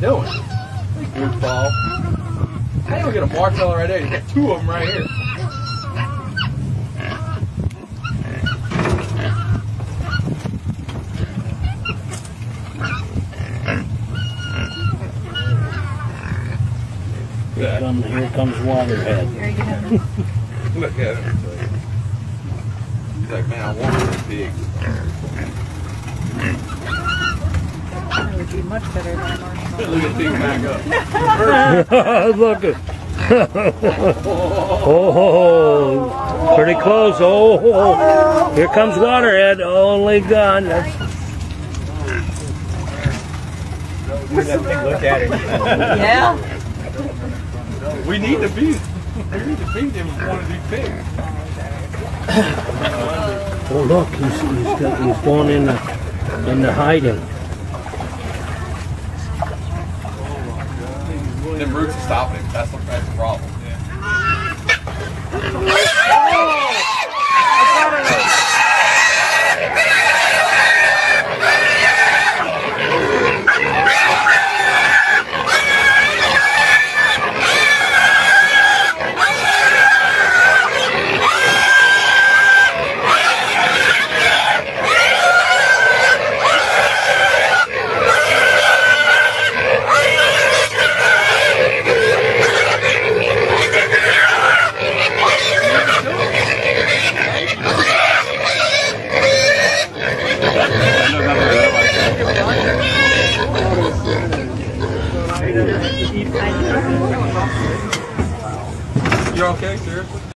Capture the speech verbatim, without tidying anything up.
doing? Goofball. I don't get a marshmallow right there. You got two of them right here. Here, come, here comes Waterhead. Look at him. He's like, man, I want this pig. That would be much better than a marshmallow. Look at the pig back up. Look at oh, pretty close. Oh, oh, here comes Waterhead. Only gun. That's... Look at it. Yeah. We need to feed. We need to feed them one of these pigs. Oh, look, he's he's, got, he's going in the in the hiding. Them roots are stopping him. That's the, that's the problem. You're okay, seriously?